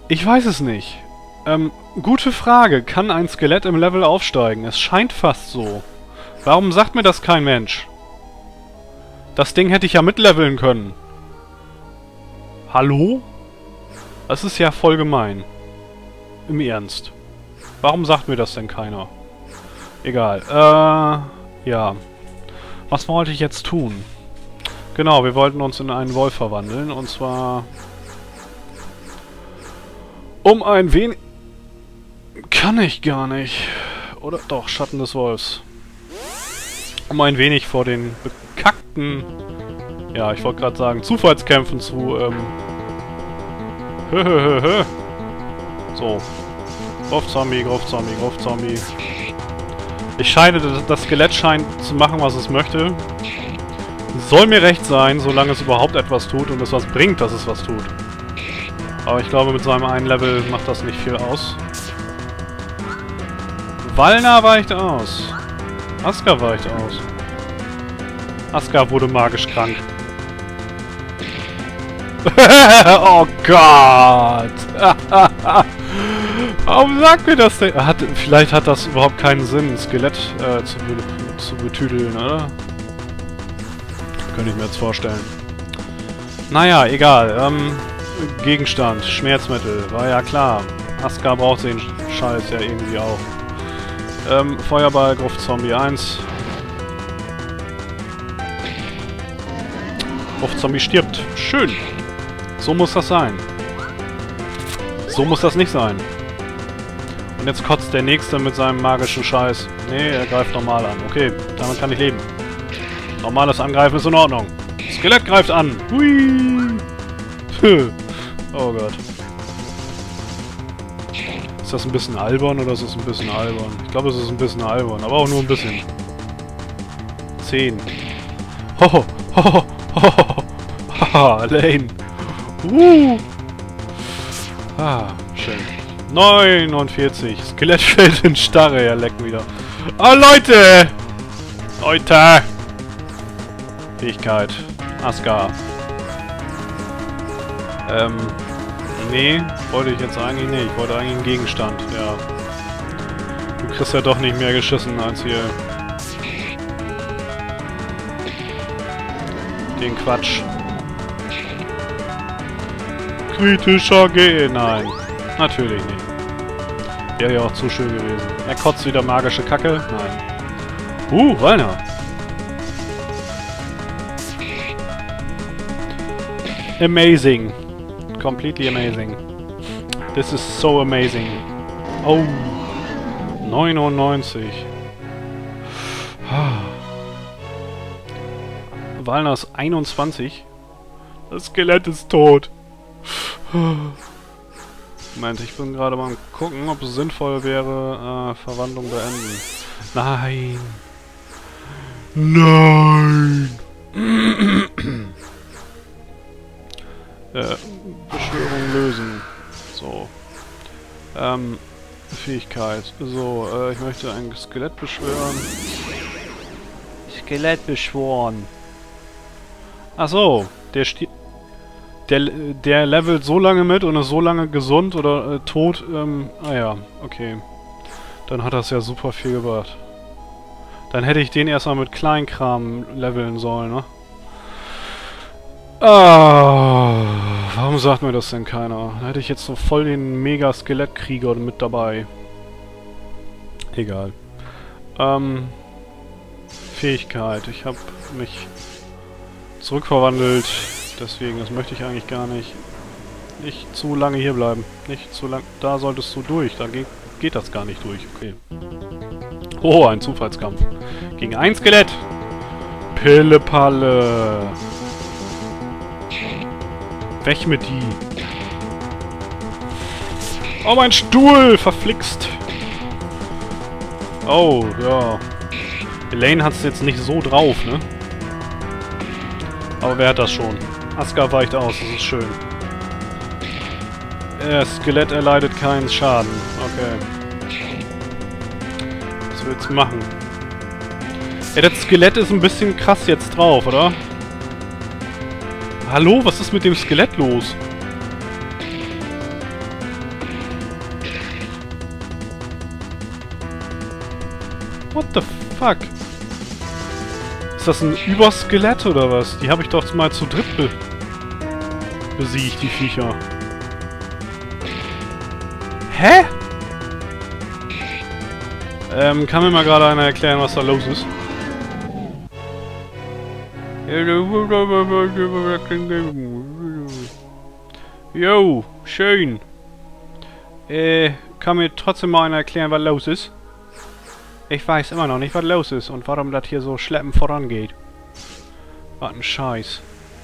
Ich weiß es nicht. Gute Frage. Kann ein Skelett im Level aufsteigen? Es scheint fast so. Warum sagt mir das kein Mensch? Das Ding hätte ich ja mitleveln können. Hallo? Das ist ja voll gemein. Im Ernst. Warum sagt mir das denn keiner? Egal. Ja. Was wollte ich jetzt tun? Genau, wir wollten uns in einen Wolf verwandeln. Und zwar... um ein wenig... Kann ich gar nicht. Oder doch, Schatten des Wolfs. Um ein wenig vor den bekackten... Ja, ich wollte gerade sagen, Zufallskämpfen zu, So. Gruftzombie, Gruftzombie, Gruftzombie. Das Skelett scheint zu machen, was es möchte. Soll mir recht sein, solange es überhaupt etwas tut und es was bringt, dass es was tut. Aber ich glaube, mit seinem einen Level macht das nicht viel aus. Walna weicht aus. Aska weicht aus. Aska wurde magisch krank. Oh Gott! Warum sagt mir das denn? Vielleicht hat das überhaupt keinen Sinn, ein Skelett zu betüdeln, oder? Könnte ich mir jetzt vorstellen. Naja, egal. Gegenstand, Schmerzmittel, war ja klar. Aska braucht den Scheiß ja irgendwie auch. Feuerball, Gruftzombie 1. Gruftzombie stirbt. Schön. So muss das sein. So muss das nicht sein. Und jetzt kotzt der Nächste mit seinem magischen Scheiß. Nee, er greift normal an. Okay, damit kann ich leben. Normales Angreifen ist in Ordnung. Skelett greift an. Hui. Oh Gott. Ist das ein bisschen albern oder ist es ein bisschen albern? Ich glaube, es ist ein bisschen albern, aber auch nur ein bisschen. 10. Hoho, hoho, hoho. Haha, Lane. Ah, schön. 49. Skelett fällt in Starre, er leckt wieder. Ah, Leute! Leute! Fähigkeit. Aska. Nee, wollte ich jetzt eigentlich nicht. Ich wollte eigentlich einen Gegenstand, ja. Du kriegst ja doch nicht mehr geschissen als hier. Den Quatsch. Kritischer G. Nein. Natürlich nicht. Wäre ja auch zu schön gewesen. Er kotzt wieder magische Kacke. Nein. Walna. Amazing. Completely amazing. This is so amazing. Oh. 99. Walnas 21. Das Skelett ist tot. Moment, ich bin gerade mal am gucken, ob es sinnvoll wäre, Verwandlung beenden. Nein. Nein. Beschwörung lösen. So. Fähigkeit. So, ich möchte ein Skelett beschwören. Skelett beschworen. Ach so, der levelt so lange mit und ist so lange gesund oder tot. Ah ja, okay. Dann hat das ja super viel gebracht. Dann hätte ich den erstmal mit Kleinkram leveln sollen, ne? Ah, warum sagt mir das denn keiner? Dann hätte ich jetzt so voll den Mega-Skelettkrieger mit dabei. Egal. Fähigkeit. Ich habe mich zurückverwandelt. Deswegen, das möchte ich eigentlich gar nicht. Nicht zu lange hier bleiben. Nicht zu lang. Da solltest du durch. Da geht das gar nicht durch. Okay. Oh, ein Zufallskampf. Gegen ein Skelett. Pille-Palle. Weg mit die. Oh, mein Stuhl! Verflixt! Oh, ja. Elaine hat es jetzt nicht so drauf, ne? Aber wer hat das schon? Aska weicht aus, das ist schön. Das Skelett erleidet keinen Schaden. Okay. Was willst du machen? Ja, das Skelett ist ein bisschen krass jetzt drauf, oder? Hallo, was ist mit dem Skelett los? What the fuck? Ist das ein Überskelett oder was? Die habe ich doch mal zu dritt besiegt, die Viecher. Hä? Kann mir mal gerade einer erklären, was da los ist? Yo, schön. Kann mir trotzdem mal einer erklären, was los ist? Ich weiß immer noch nicht, was los ist und warum das hier so schleppend vorangeht. Was ein Scheiß.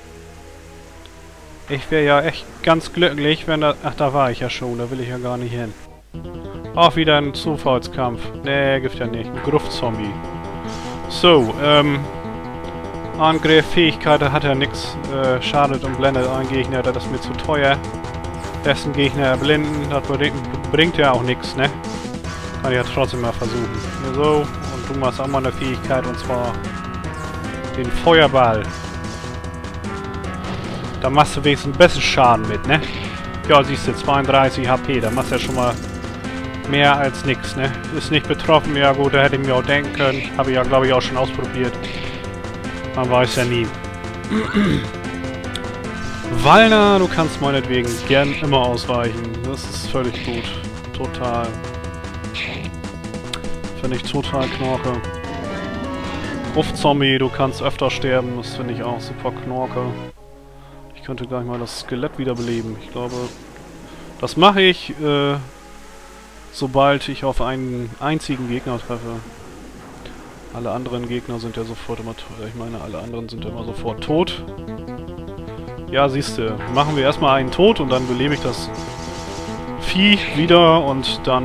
Ich wäre ja echt ganz glücklich, wenn das... Ach, da war ich ja schon, da will ich ja gar nicht hin. Auch wieder ein Zufallskampf. Nee, gibt ja nicht. Ein Gruftzombie. So, Angriff, Fähigkeit, da hat er nix. Schadet und blendet einen Gegner, das ist mir zu teuer. Dessen Gegner erblinden, das bringt ja auch nichts, ne? Kann ich ja trotzdem mal versuchen. Hier so, und du machst auch mal eine Fähigkeit, und zwar den Feuerball. Da machst du wenigstens ein bisschen Schaden mit, ne? Ja, siehst du, 32 HP, da machst du ja schon mal mehr als nix, ne? Ist nicht betroffen, ja gut, da hätte ich mir auch denken können. Habe ich ja, glaube ich, auch schon ausprobiert. Man weiß ja nie. Wallner, du kannst meinetwegen gern immer ausweichen. Das ist völlig gut. Total. Finde ich total knorke. Gruftzombie, du kannst öfter sterben. Das finde ich auch super knorke. Ich könnte gleich mal das Skelett wiederbeleben. Ich glaube, das mache ich, sobald ich auf einen einzigen Gegner treffe. Alle anderen Gegner sind ja sofort immer tot. Ich meine, alle anderen sind ja immer sofort tot. Ja, siehste, machen wir erstmal einen tot und dann belebe ich das Vieh wieder und dann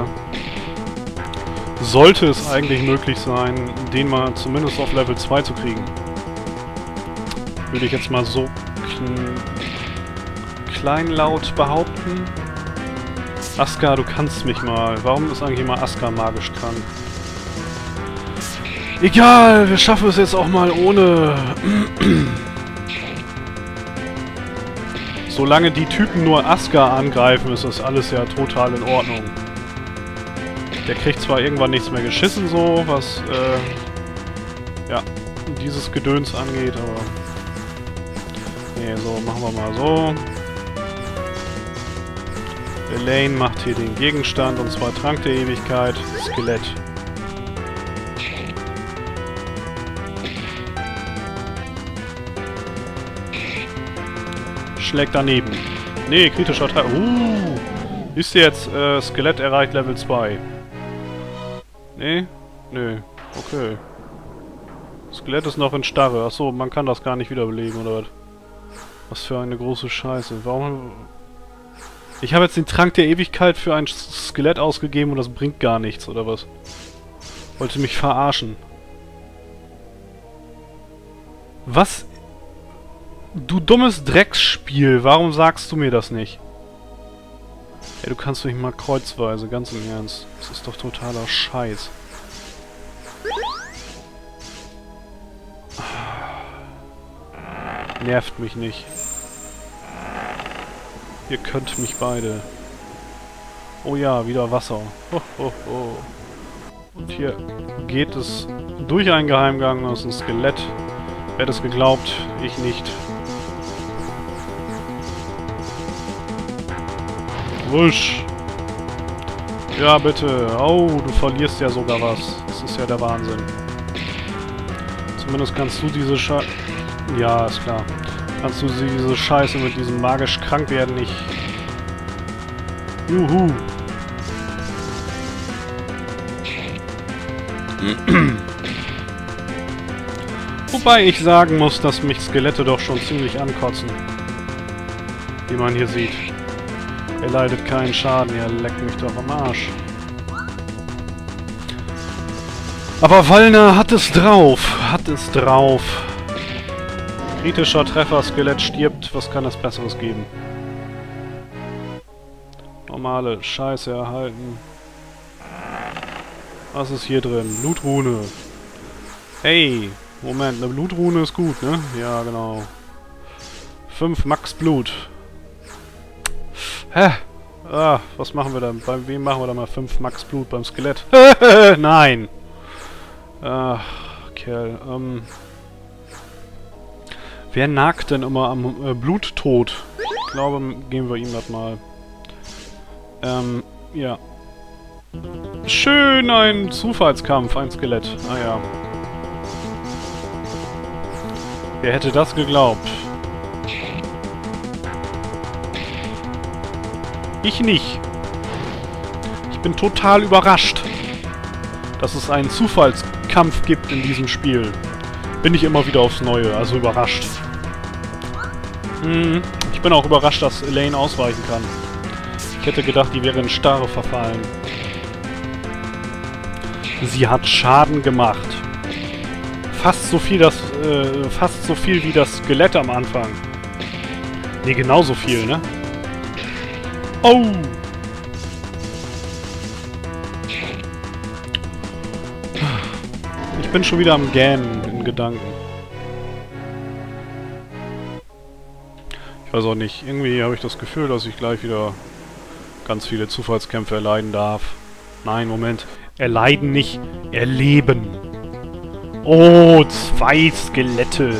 sollte es eigentlich möglich sein, den mal zumindest auf Level 2 zu kriegen. Würde ich jetzt mal so kleinlaut behaupten. Aska, du kannst mich mal. Warum ist eigentlich immer Aska magisch krank? Egal, wir schaffen es jetzt auch mal ohne... Solange die Typen nur Aska angreifen, ist das alles ja total in Ordnung. Der kriegt zwar irgendwann nichts mehr geschissen, so, was, ja, dieses Gedöns angeht, aber... Nee, so, machen wir mal so. Elaine macht hier den Gegenstand, und zwar Trank der Ewigkeit, Skelett. Schlägt daneben. Nee, kritischer Teil. Ist jetzt, Skelett erreicht Level 2. Nee? Nö. Okay. Skelett ist noch in Starre. Achso, man kann das gar nicht wiederbeleben, oder was? Was für eine große Scheiße. Warum... Ich habe jetzt den Trank der Ewigkeit für ein Skelett ausgegeben und das bringt gar nichts, oder was? Wollte mich verarschen. Was? Du dummes Drecksspiel, warum sagst du mir das nicht? Ey, du kannst doch nicht mal kreuzweise, ganz im Ernst. Das ist doch totaler Scheiß. Nervt mich nicht. Ihr könnt mich beide. Oh ja, wieder Wasser. Ho, ho, ho. Und hier geht es durch einen Geheimgang aus einem Skelett. Wer hätte es geglaubt? Ich nicht. Wusch. Ja, bitte. Oh, du verlierst ja sogar was. Das ist ja der Wahnsinn. Zumindest kannst du diese Ja, ist klar. Kannst du diese Scheiße mit diesem magisch krank werden nicht... Juhu. Wobei ich sagen muss, dass mich Skelette doch schon ziemlich ankotzen. Wie man hier sieht. Er leidet keinen Schaden, er leckt mich doch am Arsch. Aber Wallner hat es drauf. Hat es drauf. Kritischer Treffer, Skelett stirbt. Was kann es Besseres geben? Normale Scheiße erhalten. Was ist hier drin? Blutrune. Hey, Moment, eine Blutrune ist gut, ne? Ja, genau. 5 Max Blut. Hä? Ah, was machen wir dann? Bei wem machen wir da mal 5 Max Blut? Beim Skelett? Nein! Ach, Kerl, wer nagt denn immer am Bluttod? Ich glaube, geben wir ihm das mal. Ja. Schön, ein Zufallskampf, ein Skelett. Ah ja. Wer hätte das geglaubt? Ich nicht. Ich bin total überrascht, dass es einen Zufallskampf gibt in diesem Spiel. Bin ich immer wieder aufs Neue, also überrascht. Ich bin auch überrascht, dass Elaine ausweichen kann. Ich hätte gedacht, die wäre in Starre verfallen. Sie hat Schaden gemacht. Fast so viel wie das Skelett am Anfang. Ne, genauso viel, ne? Oh! Ich bin schon wieder am Gähnen in Gedanken. Ich weiß auch nicht. Irgendwie habe ich das Gefühl, dass ich gleich wieder ganz viele Zufallskämpfe erleiden darf. Nein, Moment. Erleiden nicht. Erleben. Oh, 2 Skelette.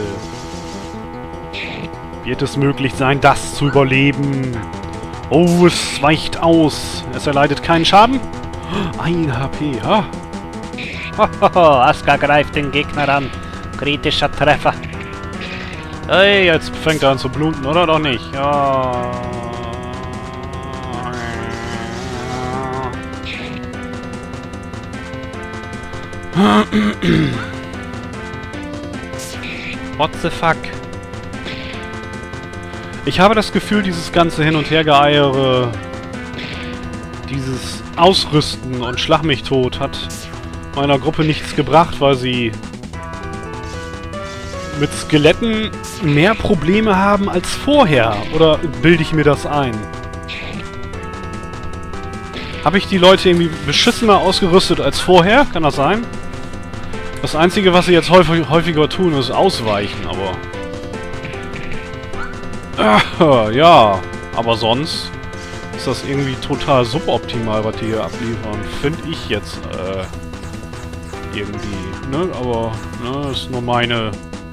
Wird es möglich sein, das zu überleben? Oh, es weicht aus. Es erleidet keinen Schaden? 1 HP, ha? Hohoho, Asuka greift den Gegner an. Kritischer Treffer. Hey, jetzt fängt er an zu bluten, oder doch nicht? Ja. What the fuck? Ich habe das Gefühl, dieses ganze Hin- und Hergeeiere, dieses Ausrüsten und Schlag mich tot hat meiner Gruppe nichts gebracht, weil sie mit Skeletten mehr Probleme haben als vorher. Oder bilde ich mir das ein? Habe ich die Leute irgendwie beschissener ausgerüstet als vorher? Kann das sein? Das Einzige, was sie jetzt häufiger tun, ist ausweichen, aber... ja, aber sonst ist das irgendwie total suboptimal, was die hier abliefern. Finde ich jetzt, irgendwie, ne? Aber, ne, ist nur meine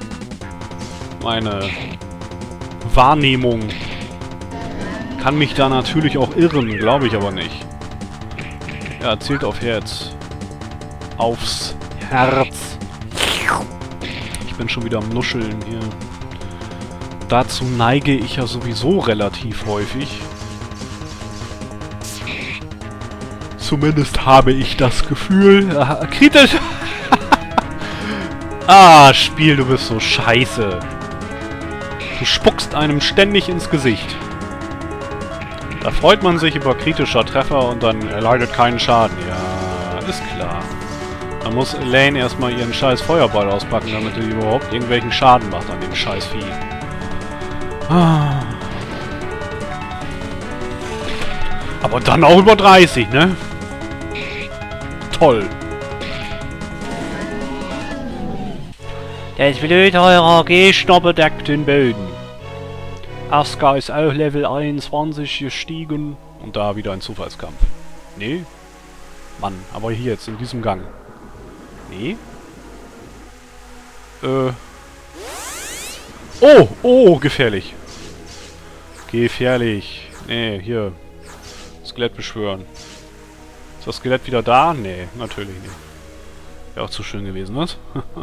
Wahrnehmung. Kann mich da natürlich auch irren, glaube ich aber nicht. Ja, zielt auf Herz. Aufs Herz. Ich bin schon wieder am Nuscheln hier. Dazu neige ich ja sowieso relativ häufig. Zumindest habe ich das Gefühl. Kritisch! Ah, Spiel, du bist so scheiße. Du spuckst einem ständig ins Gesicht. Da freut man sich über kritischer Treffer und dann erleidet keinen Schaden. Ja, ist klar. Da muss Elaine erstmal ihren scheiß Feuerball auspacken, damit sie überhaupt irgendwelchen Schaden macht an dem scheiß Vieh. Ah. Aber dann auch über 30, ne? Toll. Das Blut eurer Gegner bedeckt den Boden. Asuka ist auch Level 21 gestiegen. Und da wieder ein Zufallskampf. Nee? Mann, aber hier jetzt, in diesem Gang. Nee? Oh, oh, gefährlich. Gefährlich. Nee, hier. Skelett beschwören. Ist das Skelett wieder da? Nee, natürlich nicht. Wäre auch zu schön gewesen, was?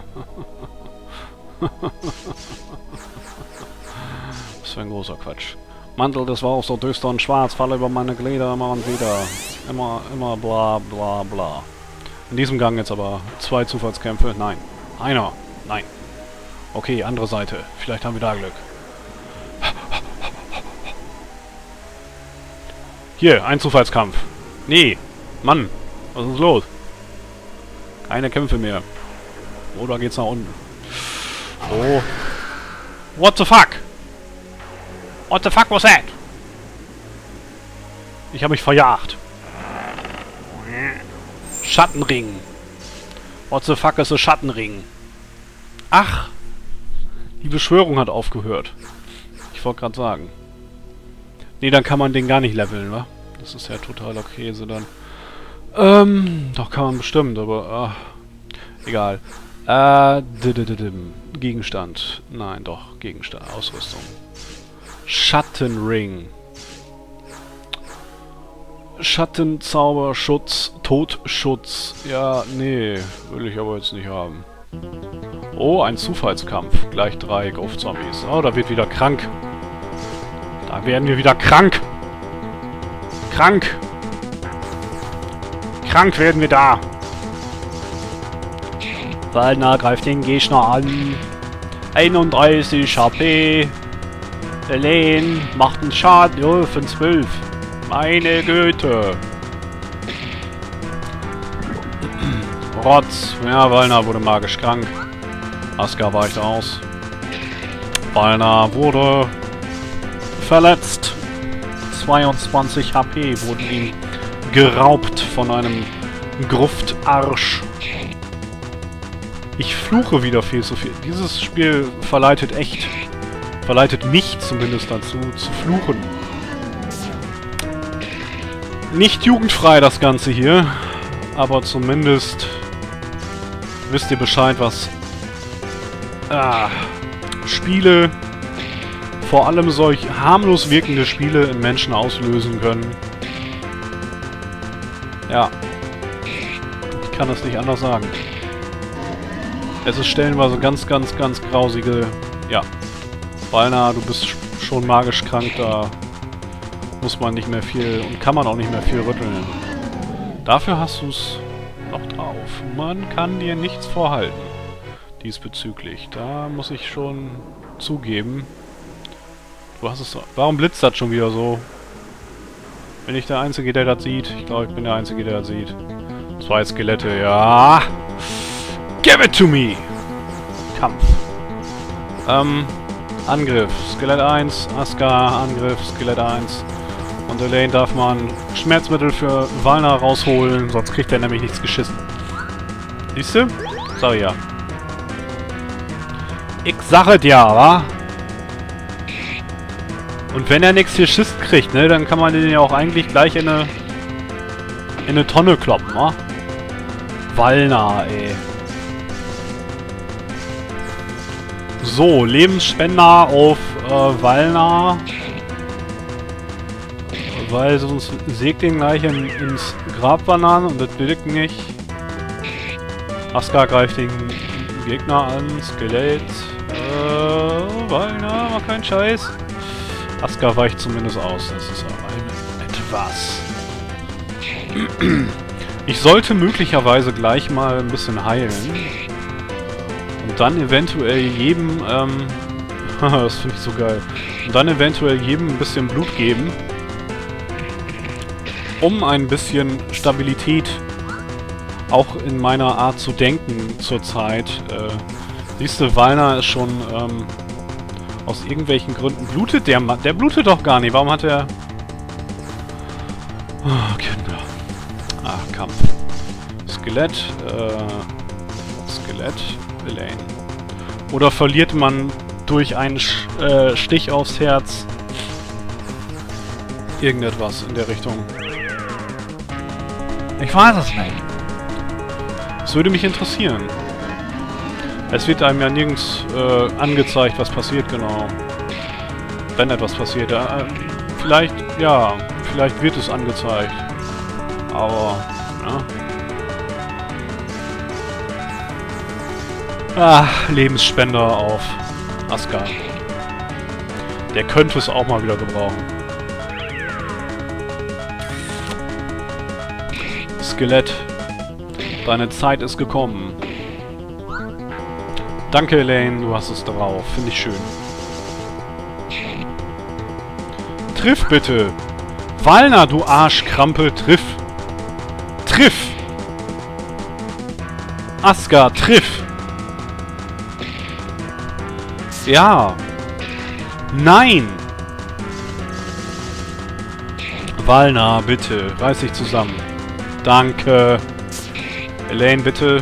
Was für ein großer Quatsch. Mantel, das war auch so düster und schwarz, falle über meine Glieder immer und wieder. Immer bla bla bla. In diesem Gang jetzt aber 2 Zufallskämpfe. Nein. Einer. Nein. Okay, andere Seite. Vielleicht haben wir da Glück. Hier, ein Zufallskampf. Nee. Mann. Was ist los? Keine Kämpfe mehr. Oder geht's nach unten? Oh. What the fuck? What the fuck was that? Ich habe mich verjagt. Schattenring. What the fuck ist ein Schattenring? Ach. Die Beschwörung hat aufgehört. Ich wollte gerade sagen. Nee, dann kann man den gar nicht leveln, wa? Das ist ja totaler Käse dann. Doch kann man bestimmt, aber... Egal. Gegenstand. Nein, doch. Gegenstand. Ausrüstung. Schattenring. Schattenzauber, Schutz, Todschutz. Ja, nee. Will ich aber jetzt nicht haben. Oh, ein Zufallskampf. Gleich 3 Golf-Zombies. Oh, da wird wieder krank. Da werden wir wieder krank. Krank. Krank werden wir da. Waldner greift den Gegner an. 31 HP. Elaine macht einen Schaden. Jo, von 12. Meine Güte. Rotz. Ja, Waldner wurde magisch krank. Aska weicht aus. Waldner wurde verletzt. 22 HP wurden ihm geraubt von einem Gruftarsch. Ich fluche wieder viel zu viel. Dieses Spiel verleitet mich zumindest dazu, zu fluchen. Nicht jugendfrei das Ganze hier, aber zumindest wisst ihr Bescheid, was Spiele, vor allem solch harmlos wirkende Spiele in Menschen auslösen können. Ja, ich kann es nicht anders sagen. Es ist stellenweise ganz grausige... Ja. Waldner, du bist schon magisch krank, da muss man nicht mehr viel... Und kann man auch nicht mehr viel rütteln. Dafür hast du es noch drauf. Man kann dir nichts vorhalten. Diesbezüglich. Da muss ich schon zugeben. Du hast es... Warum blitzt das schon wieder so? Bin ich der Einzige, der das sieht? Ich glaube, ich bin der Einzige, der das sieht. 2 Skelette, ja... Give it to me! Kampf. Angriff. Skelett 1, Aska, Angriff, Skelett 1. Und Elaine darf man Schmerzmittel für Waldner rausholen, sonst kriegt er nämlich nichts geschissen. Siehst du? Sag ja. Ich sage dir, wa? Und wenn er nichts geschissen kriegt, ne, dann kann man den ja auch eigentlich gleich in eine Tonne kloppen, wa? Waldner, ey. So, Lebensspender auf Waldner. Weil sonst sägt den gleich ins Grabwandern und das will ich nicht. Aska greift den Gegner an. Skelett. Waldner, war kein Scheiß. Aska weicht zumindest aus. Das ist aber etwas. Ich sollte möglicherweise gleich mal ein bisschen heilen. Und dann eventuell jedem, das finde ich so geil. Und dann eventuell jedem ein bisschen Blut geben. Um ein bisschen Stabilität auch in meiner Art zu denken zurzeit. Siehst du, Waldner ist schon, aus irgendwelchen Gründen blutet der Mann. Der blutet doch gar nicht. Warum hat er... Oh, Kinder. Ach, Kampf. Skelett, Skelett. Elaine. Oder verliert man durch einen Stich aufs Herz irgendetwas in der Richtung? Ich weiß es nicht. Es würde mich interessieren. Es wird einem ja nirgends angezeigt, was passiert genau. Wenn etwas passiert. Vielleicht, ja, vielleicht wird es angezeigt. Aber, ja. Lebensspender auf Aska. Der könnte es auch mal wieder gebrauchen. Skelett. Deine Zeit ist gekommen. Danke, Elaine, du hast es drauf. Finde ich schön. Triff bitte! Waldner, du Arschkrampe, triff! Triff! Aska, triff! Ja. Nein. Waldner, bitte. Reiß dich zusammen. Danke. Elaine, bitte.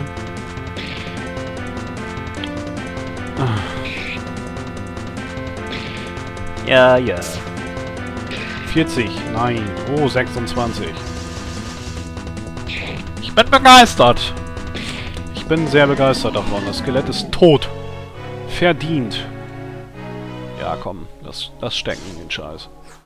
Ja, ja. 40. Nein. Oh, 26. Ich bin begeistert. bin sehr begeistert davon. Das Skelett ist tot. Verdient. Ja, komm. Das stecken in den Scheiß.